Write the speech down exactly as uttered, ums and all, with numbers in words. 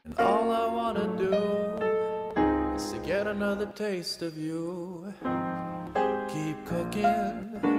And all I wanna do is to get another taste of you. Keep cooking,